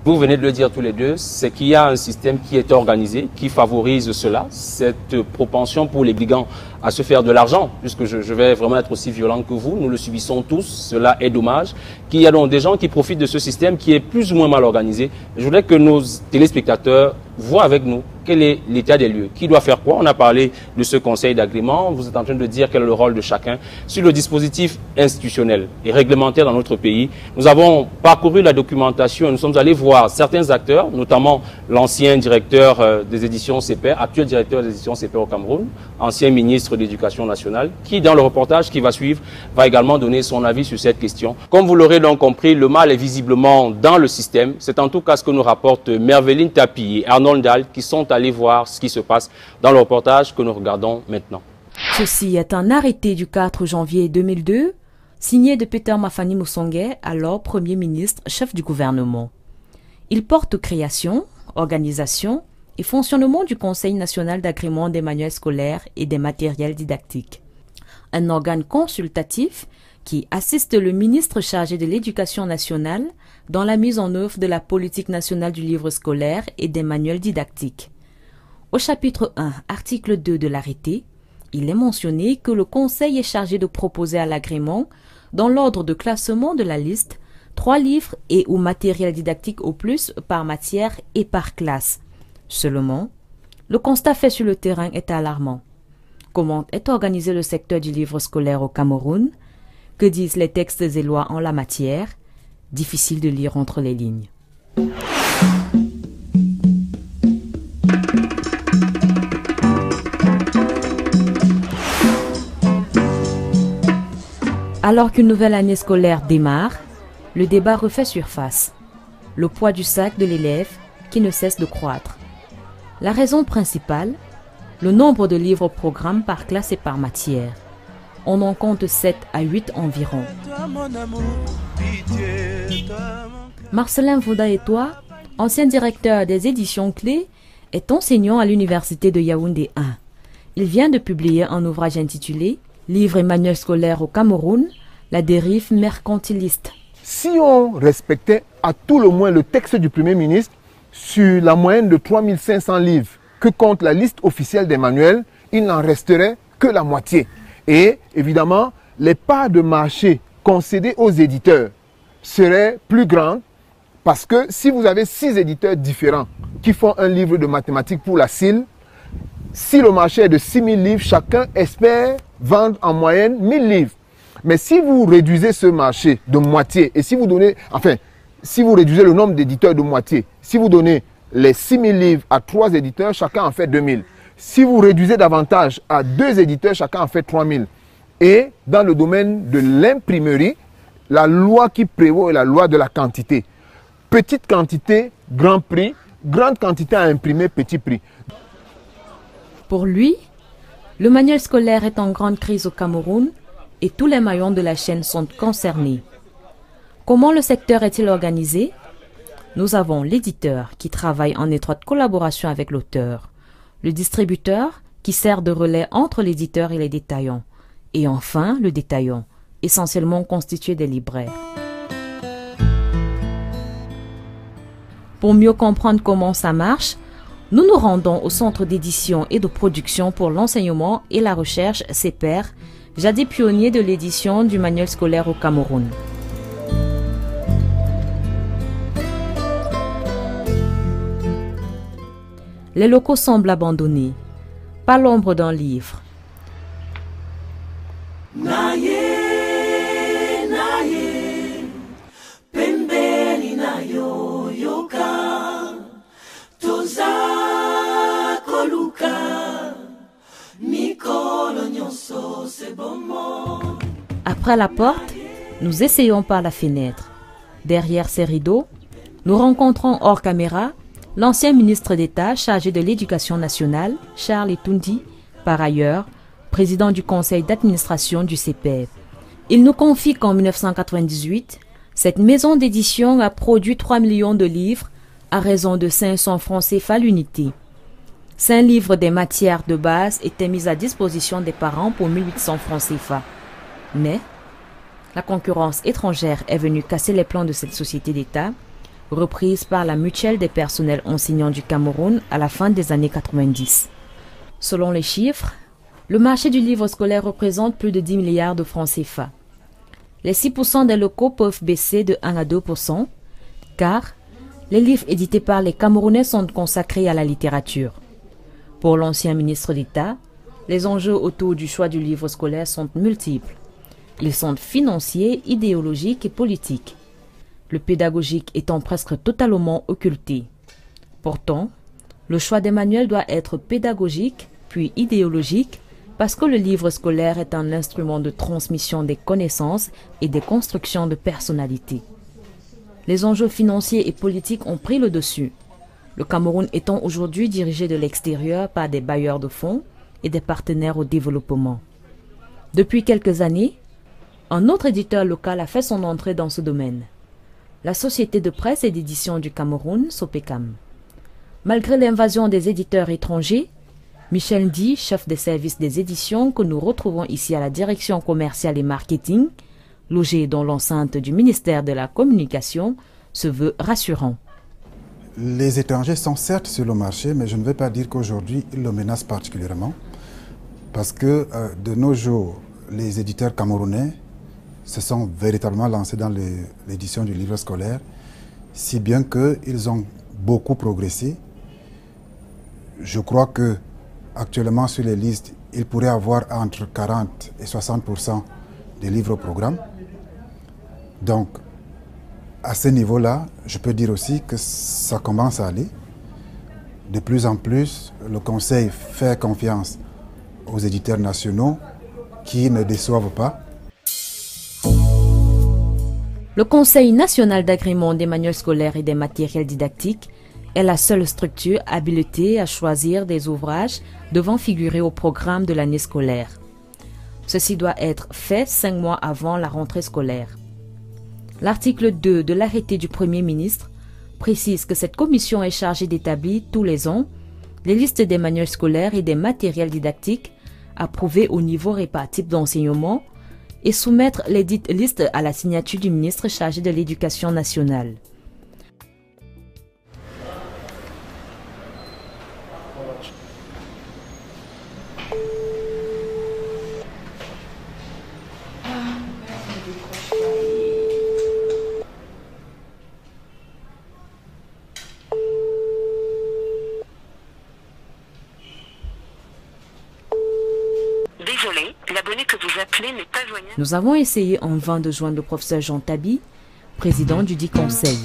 Vous venez de le dire tous les deux, c'est qu'il y a un système qui est organisé, qui favorise cela, cette propension pour les brigands à se faire de l'argent, puisque je vais vraiment être aussi violent que vous, nous le subissons tous, cela est dommage, qu'il y a donc des gens qui profitent de ce système qui est plus ou moins mal organisé. Je voudrais que nos téléspectateurs voient avec nous quel est l'état des lieux, qui doit faire quoi. On a parlé de ce conseil d'agrément, vous êtes en train de dire quel est le rôle de chacun. Sur le dispositif institutionnel et réglementaire dans notre pays, nous avons parcouru la documentation et nous sommes allés voir certains acteurs, notamment l'ancien directeur des éditions CPR, actuel directeur des éditions CPR au Cameroun, ancien ministre de l'Éducation nationale, qui dans le reportage qui va suivre, va également donner son avis sur cette question. Comme vous l'aurez donc compris, le mal est visiblement dans le système. C'est en tout cas ce que nous rapportent Merveline Tapi et Arnold Dahl, qui sont allés voir ce qui se passe dans le reportage que nous regardons maintenant. Ceci est un arrêté du 4 janvier 2002, signé de Peter Mafani Musonge, alors Premier ministre, chef du gouvernement. Il porte création, organisation et fonctionnement du Conseil national d'agrément des manuels scolaires et des matériels didactiques. Un organe consultatif qui assiste le ministre chargé de l'Éducation nationale dans la mise en œuvre de la politique nationale du livre scolaire et des manuels didactiques. Au chapitre 1, article 2 de l'arrêté, il est mentionné que le Conseil est chargé de proposer à l'agrément, dans l'ordre de classement de la liste, 3 livres et ou matériels didactiques au plus par matière et par classe. Seulement, le constat fait sur le terrain est alarmant. Comment est organisé le secteur du livre scolaire au Cameroun? Que disent les textes et lois en la matière? Difficile de lire entre les lignes. Alors qu'une nouvelle année scolaire démarre, le débat refait surface. Le poids du sac de l'élève qui ne cesse de croître. La raison principale, le nombre de livres au programme par classe et par matière. On en compte 7 à 8 environ. Marcelin Vauda et toi, ancien directeur des éditions Clés, est enseignant à l'université de Yaoundé 1. Il vient de publier un ouvrage intitulé « Livres et manuels scolaires au Cameroun, la dérive mercantiliste ». Si on respectait à tout le moins le texte du Premier ministre sur la moyenne de 3500 livres que compte la liste officielle des manuels, il n'en resterait que la moitié. Et évidemment, les parts de marché concédées aux éditeurs seraient plus grandes parce que si vous avez 6 éditeurs différents qui font un livre de mathématiques pour la CIL, si le marché est de 6000 livres, chacun espère vendre en moyenne 1000 livres. Mais si vous réduisez ce marché de moitié et si vous donnez, enfin, si vous réduisez le nombre d'éditeurs de moitié, si vous donnez les 6000 livres à 3 éditeurs, chacun en fait 2000. Si vous réduisez davantage à 2 éditeurs, chacun en fait 3000. Et dans le domaine de l'imprimerie, la loi qui prévaut est la loi de la quantité. Petite quantité, grand prix. Grande quantité à imprimer, petit prix. Pour lui, le manuel scolaire est en grande crise au Cameroun et tous les maillons de la chaîne sont concernés. Comment le secteur est-il organisé? Nous avons l'éditeur qui travaille en étroite collaboration avec l'auteur, le distributeur qui sert de relais entre l'éditeur et les détaillants, et enfin le détaillant, essentiellement constitué des libraires. Pour mieux comprendre comment ça marche, nous nous rendons au Centre d'édition et de production pour l'enseignement et la recherche CPR, jadis pionnier de l'édition du manuel scolaire au Cameroun. Les locaux semblent abandonnés, pas l'ombre d'un livre. Après la porte, nous essayons par la fenêtre. Derrière ces rideaux, nous rencontrons hors caméra l'ancien ministre d'État chargé de l'Éducation nationale, Charles Etundi, par ailleurs président du conseil d'administration du CPR. Il nous confie qu'en 1998, cette maison d'édition a produit 3 millions de livres à raison de 500 francs CFA l'unité. 5 livres des matières de base étaient mis à disposition des parents pour 1800 francs CFA. Mais la concurrence étrangère est venue casser les plans de cette société d'État, reprise par la mutuelle des personnels enseignants du Cameroun à la fin des années 90. Selon les chiffres, le marché du livre scolaire représente plus de 10 milliards de francs CFA. Les 6% des locaux peuvent baisser de 1 à 2%, car les livres édités par les Camerounais sont consacrés à la littérature. Pour l'ancien ministre d'État, les enjeux autour du choix du livre scolaire sont multiples. Ils sont financiers, idéologiques et politiques, le pédagogique étant presque totalement occulté. Pourtant, le choix des manuels doit être pédagogique, puis idéologique, parce que le livre scolaire est un instrument de transmission des connaissances et des constructions de personnalité. Les enjeux financiers et politiques ont pris le dessus, le Cameroun étant aujourd'hui dirigé de l'extérieur par des bailleurs de fonds et des partenaires au développement. Depuis quelques années, un autre éditeur local a fait son entrée dans ce domaine, la Société de presse et d'édition du Cameroun, SOPECAM. Malgré l'invasion des éditeurs étrangers, Michel Ndi, chef des services des éditions que nous retrouvons ici à la direction commerciale et marketing, logé dans l'enceinte du ministère de la Communication, se veut rassurant. Les étrangers sont certes sur le marché, mais je ne veux pas dire qu'aujourd'hui ils le menacent particulièrement, parce que de nos jours, les éditeurs camerounais se sont véritablement lancés dans l'édition du livre scolaire, si bien qu'ils ont beaucoup progressé. Je crois que actuellement sur les listes, il pourrait y avoir entre 40 et 60% des livres au programme. Donc, à ce niveau-là, je peux dire aussi que ça commence à aller. De plus en plus, le Conseil fait confiance aux éditeurs nationaux qui ne déçoivent pas. Le Conseil national d'agrément des manuels scolaires et des matériels didactiques est la seule structure habilitée à choisir des ouvrages devant figurer au programme de l'année scolaire. Ceci doit être fait 5 mois avant la rentrée scolaire. L'article 2 de l'arrêté du Premier ministre précise que cette commission est chargée d'établir tous les ans les listes des manuels scolaires et des matériels didactiques approuvés au niveau répartible d'enseignement et soumettre les dites listes à la signature du ministre chargé de l'Éducation nationale. Désolé, l'abonné que vous appelez n'est pas joignable. Nous avons essayé en vain de joindre le professeur Jean Tabi, président du dit conseil.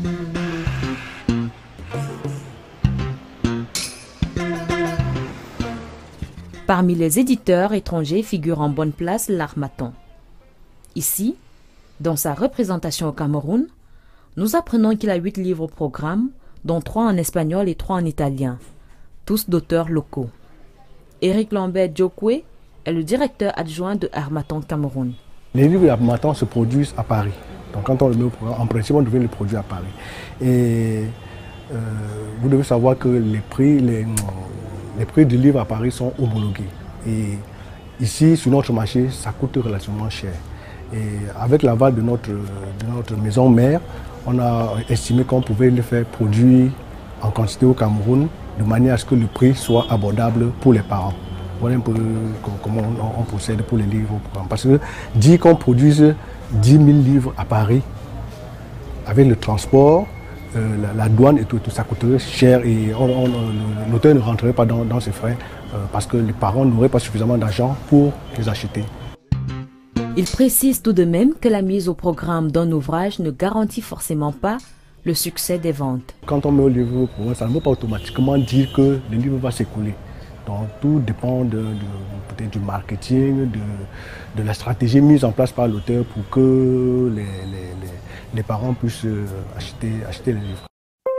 Parmi les éditeurs étrangers figure en bonne place l'Harmattan. Ici, dans sa représentation au Cameroun, nous apprenons qu'il a 8 livres au programme, dont 3 en espagnol et 3 en italien, tous d'auteurs locaux. Éric Lambert Diokwe est le directeur adjoint de Harmattan Cameroun. Les livres d'Harmattan se produisent à Paris. Donc quand on le met au programme, en principe, on devait les produire à Paris. Et vous devez savoir que les prix du livre à Paris sont homologués. Et ici, sur notre marché, ça coûte relativement cher. Et avec l'aval de notre maison mère, on a estimé qu'on pouvait le faire produire en quantité au Cameroun de manière à ce que le prix soit abordable pour les parents. Voilà un peu comment on procède pour les livres au programme. Parce que dire qu'on produise 10 000 livres à Paris, avec le transport, la douane et tout, ça coûterait cher et l'auteur ne rentrerait pas dans ces frais parce que les parents n'auraient pas suffisamment d'argent pour les acheter. Il précise tout de même que la mise au programme d'un ouvrage ne garantit forcément pas le succès des ventes. Quand on met le livre au programme, ça ne veut pas automatiquement dire que le livre va s'écouler. Donc tout dépend peut-être du marketing, de la stratégie mise en place par l'auteur pour que les parents puissent acheter les livres.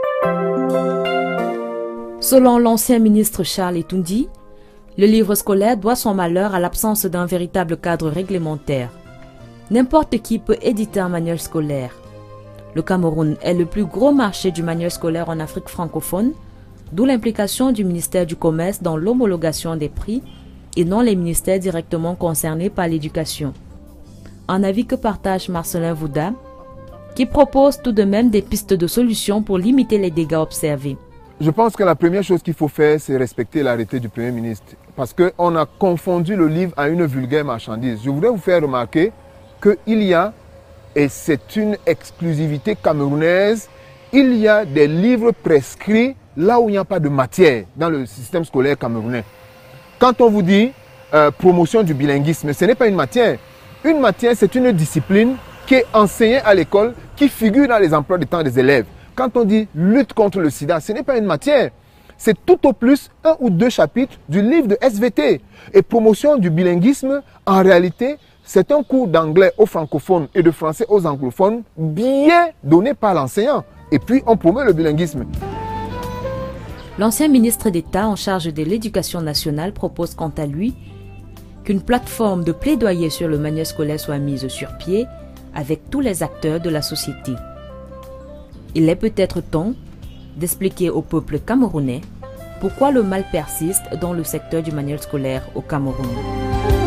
Selon l'ancien ministre Charles Etundi, le livre scolaire doit son malheur à l'absence d'un véritable cadre réglementaire. N'importe qui peut éditer un manuel scolaire. Le Cameroun est le plus gros marché du manuel scolaire en Afrique francophone, d'où l'implication du ministère du Commerce dans l'homologation des prix et non les ministères directement concernés par l'éducation. Un avis que partage Marcelin Vouda, qui propose tout de même des pistes de solutions pour limiter les dégâts observés. Je pense que la première chose qu'il faut faire, c'est respecter l'arrêté du Premier ministre. Parce qu'on a confondu le livre à une vulgaire marchandise. Je voudrais vous faire remarquer qu'il y a, et c'est une exclusivité camerounaise, il y a des livres prescrits là où il n'y a pas de matière dans le système scolaire camerounais. Quand on vous dit promotion du bilinguisme, ce n'est pas une matière. Une matière, c'est une discipline qui est enseignée à l'école, qui figure dans les emplois de temps des élèves. Quand on dit lutte contre le sida, ce n'est pas une matière. C'est tout au plus 1 ou 2 chapitres du livre de SVT. Et promotion du bilinguisme, en réalité, c'est un cours d'anglais aux francophones et de français aux anglophones bien donné par l'enseignant. Et puis, on promeut le bilinguisme. L'ancien ministre d'État en charge de l'Éducation nationale propose quant à lui qu'une plateforme de plaidoyer sur le manuel scolaire soit mise sur pied avec tous les acteurs de la société. Il est peut-être temps d'expliquer au peuple camerounais pourquoi le mal persiste dans le secteur du manuel scolaire au Cameroun.